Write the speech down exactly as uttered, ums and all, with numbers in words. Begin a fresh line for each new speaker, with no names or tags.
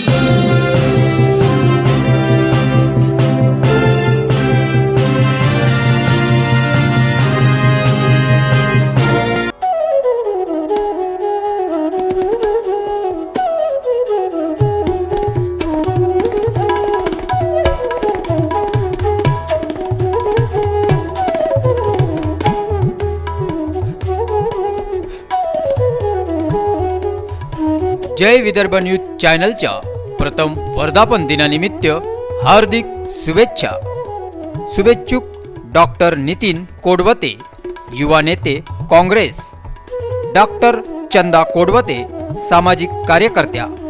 जय Vidarbha news चॅनलच्या प्रथम वर्धापन दिनानिमित्त हार्दिक शुभेच्छा। शुभेच्छुक डॉक्टर नितीन कोडवते, युवा नेते काँग्रेस, डॉक्टर चंदा कोडवते, सामाजिक कार्यकर्त्या।